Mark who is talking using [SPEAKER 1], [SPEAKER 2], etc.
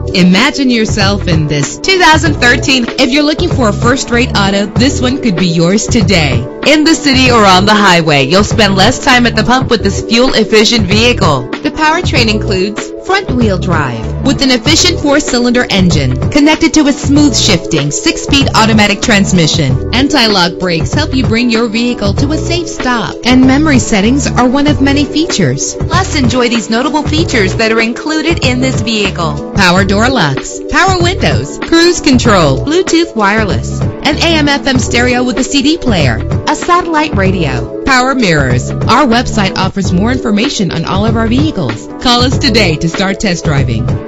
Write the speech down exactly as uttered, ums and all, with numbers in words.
[SPEAKER 1] Imagine yourself in this two thousand thirteen. If you're looking for a first-rate auto, this one could be yours today. In the city or on the highway, you'll spend less time at the pump with this fuel-efficient vehicle. The powertrain includes front-wheel drive with an efficient four-cylinder engine connected to a smooth shifting six-speed automatic transmission. Anti-lock brakes help you bring your vehicle to a safe stop, and memory settings are one of many features. Plus, enjoy these notable features that are included in this vehicle: power door locks, power windows, cruise control, Bluetooth wireless, an A M F M stereo with a C D player, a satellite radio, power mirrors. Our website offers more information on all of our vehicles. Call us today to start test driving.